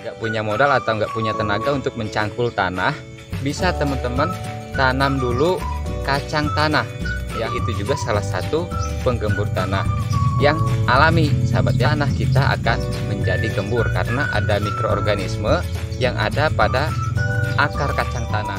nggak punya modal atau nggak punya tenaga untuk mencangkul tanah, bisa teman-teman tanam dulu kacang tanah. Ya, itu juga salah satu penggembur tanah yang alami, sahabat ya. Tanah kita akan menjadi gembur karena ada mikroorganisme yang ada pada akar kacang tanah.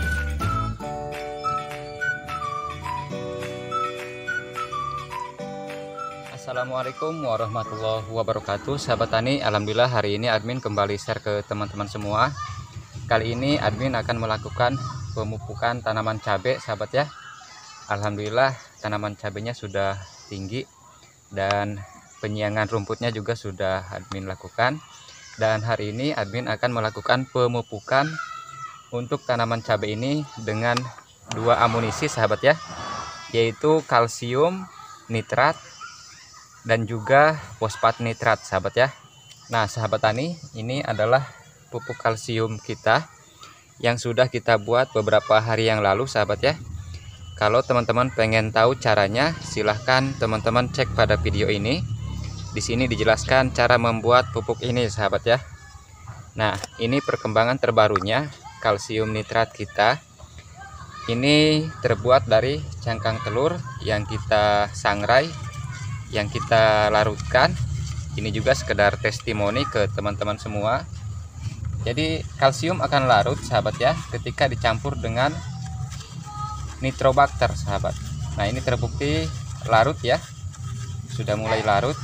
Assalamualaikum warahmatullahi wabarakatuh, sahabat tani. Alhamdulillah hari ini admin kembali share ke teman-teman semua. Kali ini admin akan melakukan pemupukan tanaman cabai, sahabat ya. Alhamdulillah tanaman cabainya sudah tinggi dan penyiangan rumputnya juga sudah admin lakukan. Dan hari ini admin akan melakukan pemupukan untuk tanaman cabai ini dengan dua amunisi, sahabat ya, yaitu kalsium nitrat dan juga fosfat nitrat, sahabat ya. Nah, sahabat tani, ini adalah pupuk kalsium kita yang sudah kita buat beberapa hari yang lalu, sahabat ya. Kalau teman-teman pengen tahu caranya, silahkan teman-teman cek pada video ini. Di sini dijelaskan cara membuat pupuk ini, sahabat ya. Nah, ini perkembangan terbarunya kalsium nitrat kita. Ini terbuat dari cangkang telur yang kita sangrai, yang kita larutkan. Ini juga sekedar testimoni ke teman-teman semua. Jadi kalsium akan larut, sahabat ya, ketika dicampur dengan nitrobakter, sahabat. Nah, ini terbukti larut ya, sudah mulai larut.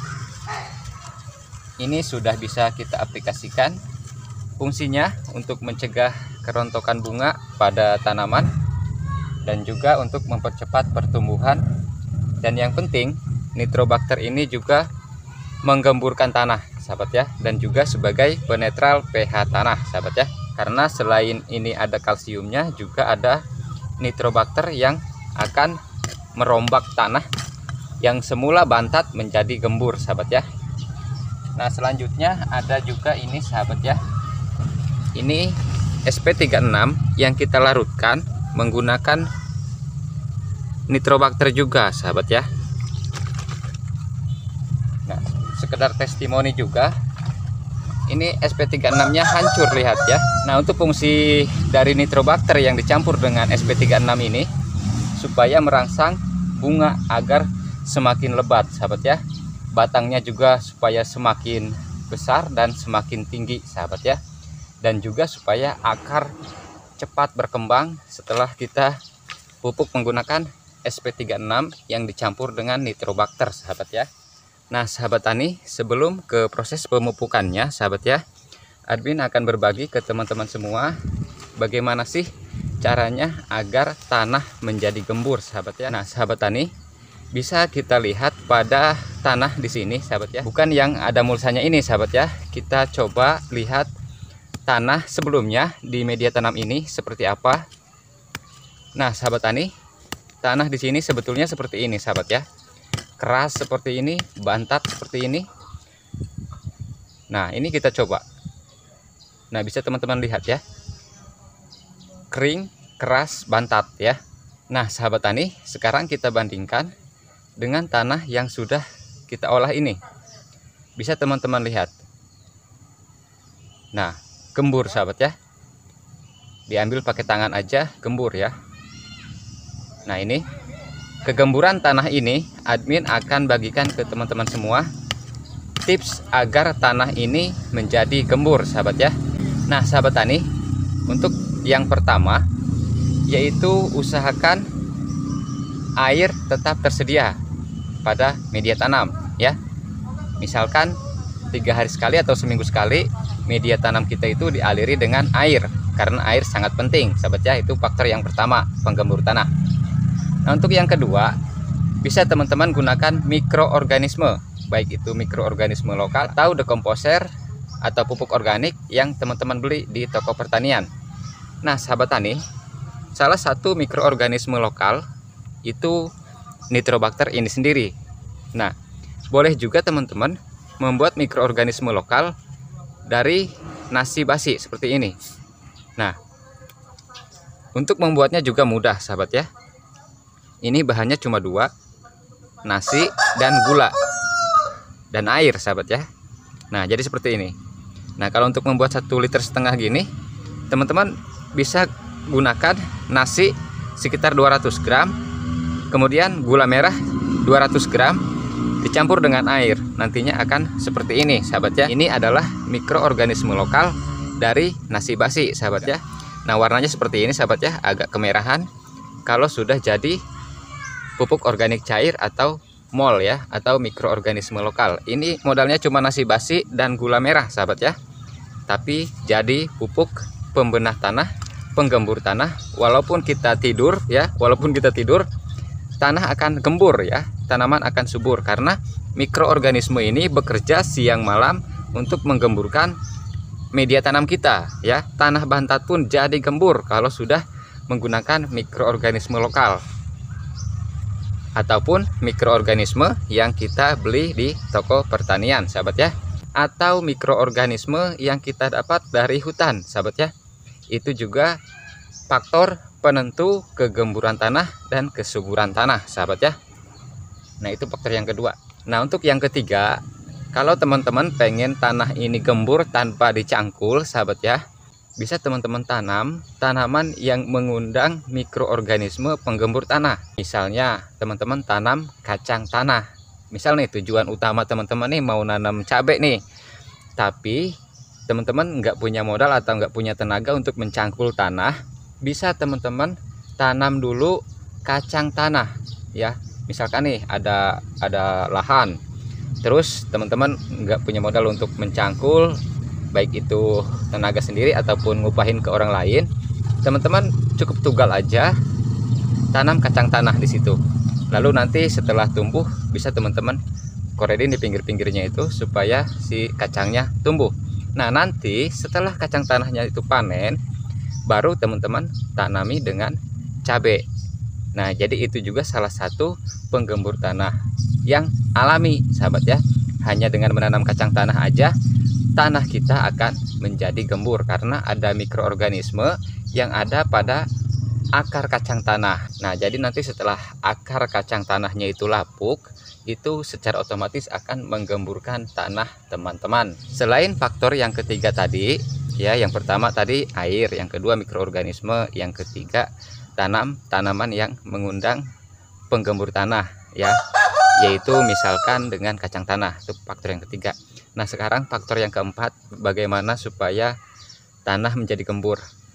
Ini sudah bisa kita aplikasikan. Fungsinya untuk mencegah kerontokan bunga pada tanaman dan juga untuk mempercepat pertumbuhan. Dan yang penting, nitrobakter ini juga menggemburkan tanah, sahabat ya, dan juga sebagai penetral pH tanah, sahabat ya. Karena selain ini ada kalsiumnya, juga ada nitrobakter yang akan merombak tanah yang semula bantat menjadi gembur, sahabat ya. Nah, selanjutnya ada juga ini, sahabat ya. Ini SP36 yang kita larutkan menggunakan nitrobakter juga, sahabat ya. Nah, sekedar testimoni juga. Ini SP36 nya hancur, lihat ya. Nah, untuk fungsi dari nitrobakter yang dicampur dengan SP36 ini supaya merangsang bunga agar semakin lebat, sahabat ya. Batangnya juga supaya semakin besar dan semakin tinggi, sahabat ya. Dan juga supaya akar cepat berkembang setelah kita pupuk menggunakan SP36 yang dicampur dengan nitrobakter, sahabat ya. Nah, sahabat tani, sebelum ke proses pemupukannya, sahabat ya, admin akan berbagi ke teman-teman semua bagaimana sih caranya agar tanah menjadi gembur, sahabat ya. Nah, sahabat tani, bisa kita lihat pada tanah di sini, sahabat ya. Bukan yang ada mulsanya ini, sahabat ya. Kita coba lihat tanah sebelumnya di media tanam ini seperti apa. Nah, sahabat tani, tanah di sini sebetulnya seperti ini, sahabat ya. Keras seperti ini, bantat seperti ini. Nah, ini kita coba. Nah, bisa teman-teman lihat ya. Kering, keras, bantat ya. Nah, sahabat tani, sekarang kita bandingkan dengan tanah yang sudah kita olah ini. Bisa teman-teman lihat. Nah, gembur, sahabat ya. Diambil pakai tangan aja gembur ya. Nah, ini kegemburan tanah ini admin akan bagikan ke teman-teman semua tips agar tanah ini menjadi gembur, sahabat ya. Nah, sahabat tani, untuk yang pertama yaitu usahakan air tetap tersedia pada media tanam ya. Misalkan 3 hari sekali atau seminggu sekali media tanam kita itu dialiri dengan air, karena air sangat penting, sahabat ya. Itu faktor yang pertama, penggembur tanah. Nah, untuk yang kedua, bisa teman-teman gunakan mikroorganisme, baik itu mikroorganisme lokal atau dekomposer atau pupuk organik yang teman-teman beli di toko pertanian. Nah, sahabat tani, salah satu mikroorganisme lokal itu nitrobakter ini sendiri. Nah, boleh juga teman-teman membuat mikroorganisme lokal dari nasi basi seperti ini. Nah, untuk membuatnya juga mudah, sahabat ya. Ini bahannya cuma 2, nasi dan gula dan air, sahabat ya. Nah, jadi seperti ini. Nah, kalau untuk membuat 1,5 liter gini, teman-teman bisa gunakan nasi sekitar 200 gram, kemudian gula merah 200 gram dicampur dengan air. Nantinya akan seperti ini, sahabat ya. Ini adalah mikroorganisme lokal dari nasi basi, sahabat ya. Nah, warnanya seperti ini, sahabat ya, agak kemerahan. Kalau sudah jadi pupuk organik cair atau MOL ya, atau mikroorganisme lokal. Ini modalnya cuma nasi basi dan gula merah, sahabat ya. Tapi jadi pupuk pembenah tanah, penggembur tanah. Walaupun kita tidur ya, tanah akan gembur ya, tanaman akan subur karena mikroorganisme ini bekerja siang malam untuk menggemburkan media tanam kita ya. Tanah Bantat pun jadi gembur kalau sudah menggunakan mikroorganisme lokal ataupun mikroorganisme yang kita beli di toko pertanian, sahabat ya, atau mikroorganisme yang kita dapat dari hutan, sahabat ya. Itu juga faktor penentu kegemburan tanah dan kesuburan tanah, sahabat ya. Nah, itu faktor yang kedua. Nah, untuk yang ketiga, kalau teman-teman pengen tanah ini gembur tanpa dicangkul, sahabat ya, bisa teman-teman tanam tanaman yang mengundang mikroorganisme penggembur tanah. Misalnya teman-teman tanam kacang tanah. Misal nih, tujuan utama teman-teman nih mau nanam cabai nih, tapi teman-teman nggak punya modal atau nggak punya tenaga untuk mencangkul tanah, bisa teman-teman tanam dulu kacang tanah ya. Misalkan nih ada lahan, terus teman-teman nggak punya modal untuk mencangkul, baik itu tenaga sendiri ataupun ngupahin ke orang lain, teman-teman cukup tugal aja tanam kacang tanah di situ. Lalu nanti setelah tumbuh bisa teman-teman koredin di pinggir-pinggirnya itu supaya si kacangnya tumbuh. Nah, nanti setelah kacang tanahnya itu panen, baru teman-teman tanami dengan cabai. Nah, jadi itu juga salah satu penggembur tanah yang alami, sahabat ya. Hanya dengan menanam kacang tanah aja tanah kita akan menjadi gembur karena ada mikroorganisme yang ada pada akar kacang tanah. Nah, jadi nanti setelah akar kacang tanahnya itu lapuk, itu secara otomatis akan menggemburkan tanah teman-teman. Selain faktor yang ketiga tadi ya, yang pertama tadi air, yang kedua mikroorganisme, yang ketiga tanaman yang mengundang penggembur tanah ya, yaitu misalkan dengan kacang tanah. Itu faktor yang ketiga. Nah, sekarang faktor yang keempat, bagaimana supaya tanah menjadi gembur.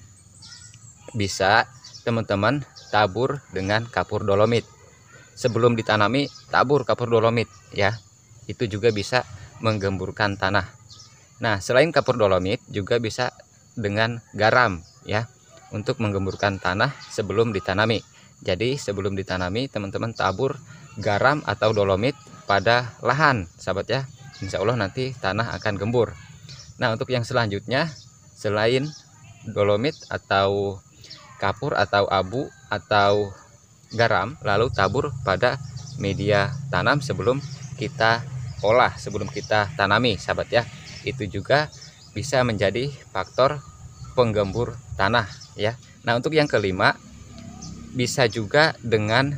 Bisa teman-teman tabur dengan kapur dolomit. Sebelum ditanami, tabur kapur dolomit ya. Itu juga bisa menggemburkan tanah. Nah, selain kapur dolomit juga bisa dengan garam ya, untuk menggemburkan tanah sebelum ditanami. Jadi sebelum ditanami teman-teman tabur garam atau dolomit pada lahan, sahabat ya. Insya Allah nanti tanah akan gembur. Nah, untuk yang selanjutnya, selain dolomit atau kapur atau abu atau garam, lalu tabur pada media tanam sebelum kita olah, sebelum kita tanami, sahabat ya. Itu juga bisa menjadi faktor penggembur tanah ya. Nah, untuk yang kelima, bisa juga dengan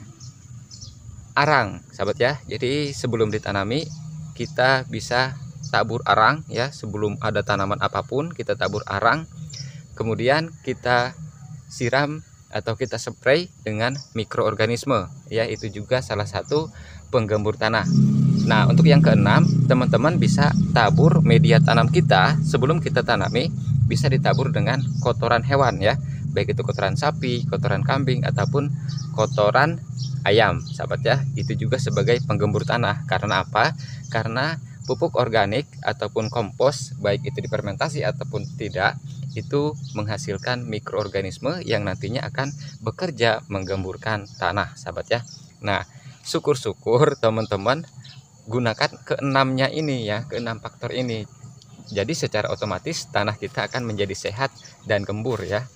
arang, sahabat ya. Jadi sebelum ditanami kita bisa tabur arang ya. Sebelum ada tanaman apapun kita tabur arang, kemudian kita siram atau kita spray dengan mikroorganisme ya. Itu juga salah satu penggembur tanah. Nah, untuk yang keenam, teman-teman bisa tabur media tanam kita sebelum kita tanami, bisa ditabur dengan kotoran hewan ya, baik itu kotoran sapi, kotoran kambing ataupun kotoran ayam, sahabat ya. Itu juga sebagai penggembur tanah. Karena apa? Karena pupuk organik ataupun kompos, baik itu difermentasi ataupun tidak, itu menghasilkan mikroorganisme yang nantinya akan bekerja menggemburkan tanah, sahabat ya. Nah, syukur-syukur teman-teman gunakan keenamnya ini ya, keenam faktor ini. Jadi secara otomatis tanah kita akan menjadi sehat dan gembur ya.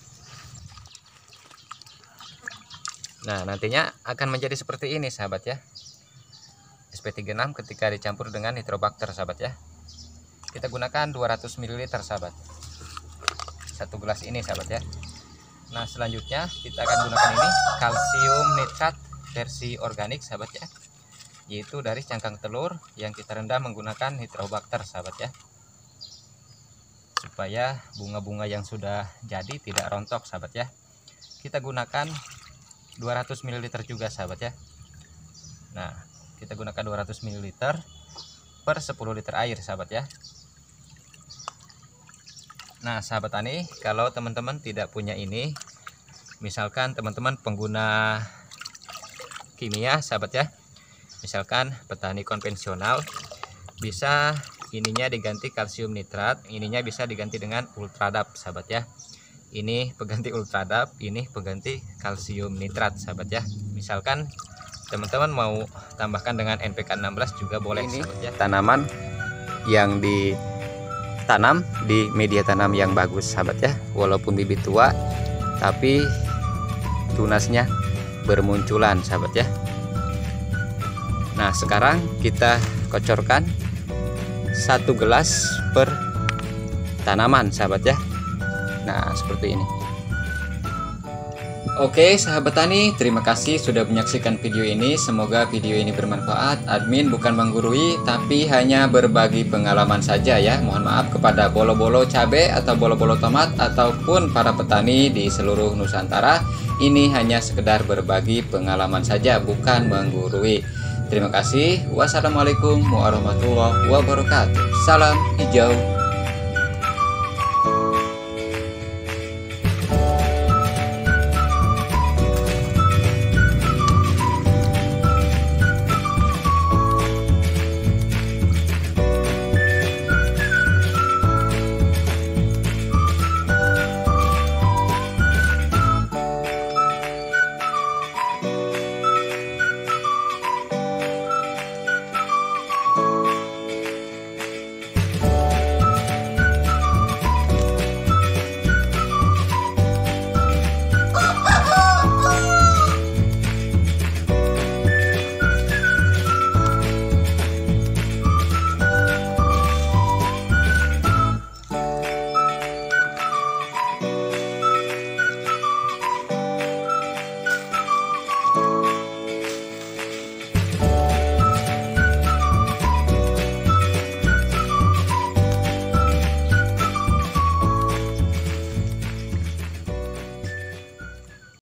Nah, nantinya akan menjadi seperti ini, sahabat ya. SP36 ketika dicampur dengan nitrobakter, sahabat ya. Kita gunakan 200 ml, sahabat. Satu gelas ini, sahabat ya. Nah, selanjutnya kita akan gunakan ini kalsium nitrat versi organik, sahabat ya. Yaitu dari cangkang telur yang kita rendam menggunakan nitrobakter, sahabat ya. supaya bunga-bunga yang sudah jadi tidak rontok sahabat ya. Kita gunakan 200 ml juga sahabat ya. Nah, kita gunakan 200 ml per 10 liter air sahabat ya. Nah sahabat tani, kalau teman-teman tidak punya ini, misalkan teman-teman pengguna kimia sahabat ya, misalkan petani konvensional, bisa ininya diganti kalsium nitrat, ininya bisa diganti dengan Ultradap sahabat ya. Ini pengganti Ultradap, ini pengganti kalsium nitrat sahabat ya. Misalkan teman-teman mau tambahkan dengan NPK 16 juga boleh ini sahabat ya. Tanaman yang ditanam di media tanam yang bagus sahabat ya, walaupun bibit tua tapi tunasnya bermunculan sahabat ya. Nah sekarang kita kocorkan 1 gelas per tanaman sahabat ya. Nah seperti ini. Oke sahabat tani, terima kasih sudah menyaksikan video ini. Semoga video ini bermanfaat. Admin bukan menggurui, tapi hanya berbagi pengalaman saja ya. Mohon maaf kepada bolo-bolo cabai atau bolo-bolo tomat ataupun para petani di seluruh Nusantara. Ini hanya sekedar berbagi pengalaman saja, bukan menggurui. Terima kasih. Wassalamualaikum warahmatullahi wabarakatuh. Salam hijau.